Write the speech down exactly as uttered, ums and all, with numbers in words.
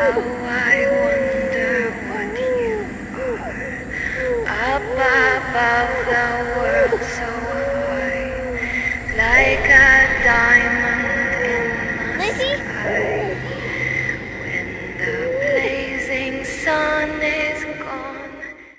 How I wonder what you are. Up above the world so high, like a diamond in the Lizzie? sky. When the blazing sun is